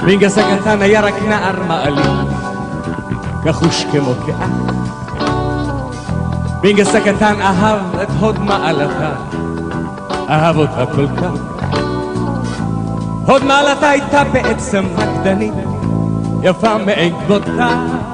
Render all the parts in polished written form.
פינגס הקטן היה רק נער מעלים, כחוש כמו כאח. פינגס הקטן אהב את הוד מעלתה, אהב אותה כל כך. הוד מעלתה הייתה בעצם רקדנית, יפה מאין כבודה.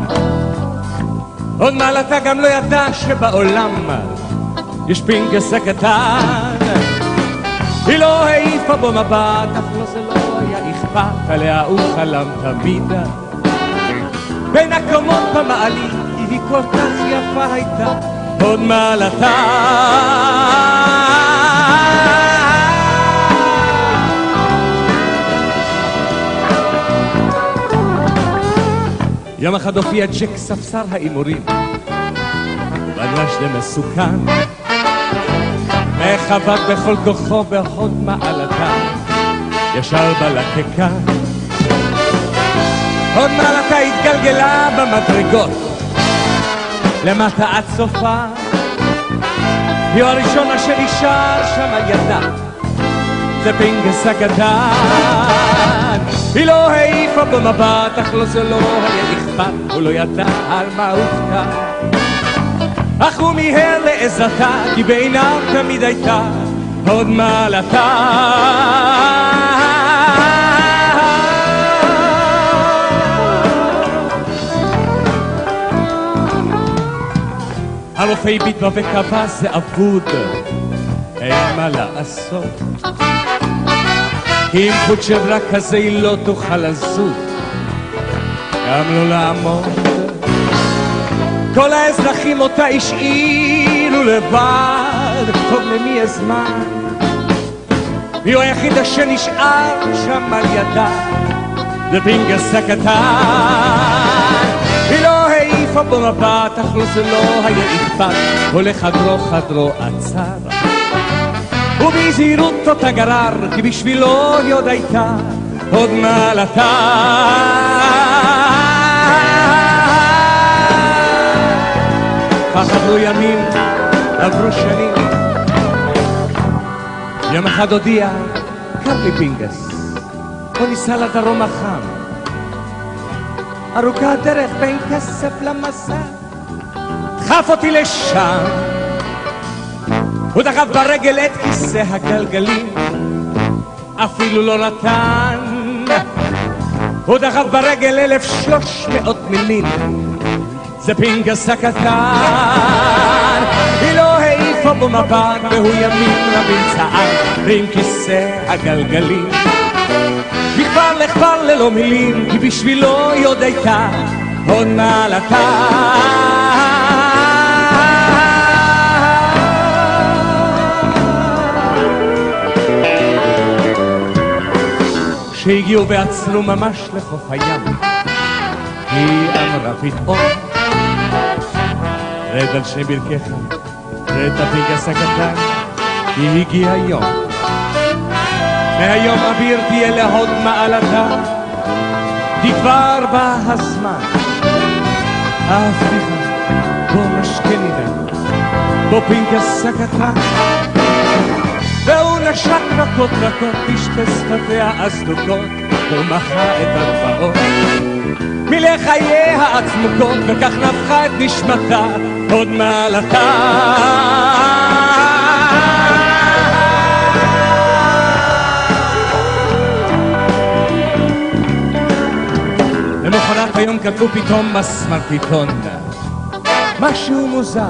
הוד מעלתה גם לא ידע שבעולם יש פינגס הקטן. היא לא העיפה בו מבט, אף לא זה לא היה אכפת, עליה הוא חלם תמיד. בין הקומות במעלית היא כל כך יפה הייתה הוד מעלתה. יום אחד הופיע ג'ק ספסר האימורים, בלש למסוכן, מחבק בכל כוחו בהוד מעלתה, ישר בלקקה. הוד מעלתה התגלגלה במדרגות, למטה עד סופה. היא הראשונה שנשאר שם על ידה, זה פינגס הקטן. היא לא העיפה במבט, אך לא זה לא היה אכפת, הוא לא ידע על מה הופתע. אך הוא מיהר לעזתה, כי בעיניו תמיד הייתה הוד מעלתה. הרופא הביט בה וקבע זה אבוד, אין מה לעשות, כי עם חוט שברה כזה היא לא תוכל לזוז, גם לא לעמוד. כל האזרחים אותה השאירו לבד, טוב למי הזמן, והוא היחיד אשר נשאר שם על ידה, זה פינגס הקטן. היא לא העיפה בו מבט, אך לא זה לא היה אכפת, הולך חדרו חדרו עצר, ובזהירות אותה גרר, כי בשבילו היא עוד הייתה הוד מעלתה. כך עברו ימים, עברו שנים. יום אחד הודיע, קר לי פינגס, בוא ניסע לדרום החם, ארוכה הדרך בין כסף למסע, דחף אותי לשם. הוא דחף ברגל את כיסא הגלגלים, אפילו לא נתן. הוא דחף ברגל 1300 מילים, זה פינגס הקטן. היא לא העיפה בו מבט, והוא ימים רבים צעד ועם כיסא הגלגלים. מכבר ללא מילים, כי בשבילו היא עוד הייתה הוד מעלתה. שהגיעו ועצרו ממש לחוף הים, היא אמרה פתאום, רד על שני ברכיך, רד הפינגס הקטן, כי הגיע היום. מהיום אביר תהיה להוד מעלתה, כי כבר בא הזמן. אהבתיך, בוא נשכנינה, בוא פינגס הקטן. והוא נשק רכות בשתי שפתיה הסדוקות, ומחה את הדברות מלחייה העצמוקות, וכך נפחה את נשמתה הוד מעלתה. למחרת היום כתבו פתאום בסמרטפון משהו מוזר.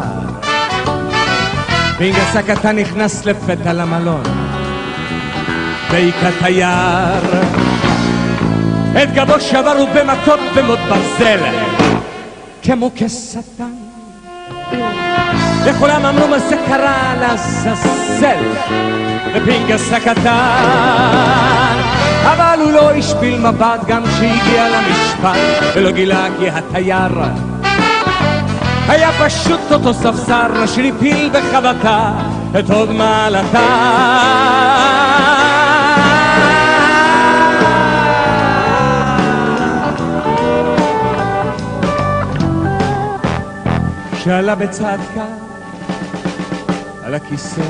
פינגס הקטן נכנס לפתע למלון, והיכה תייר את גבו שברו במכות במות ברזל כמו כשטן. וכולם אמרו מה זה קרה לעזאזל לפינגס הקטן, אבל הוא לא השפיל מבט גם כשהגיע למשפט, ולא גילה כי התייר היה פשוט אותו ספסר שהפיל בחבטה את הוד מעלתה. שעלה בצד קר על הכיסא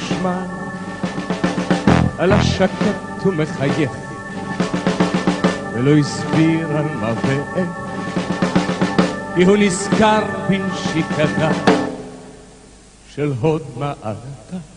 המחושמל, על השקט ומחייך, ולא הסביר על מה ואין, כי הוא נזכר בנשיקתה של הוד מעלתה.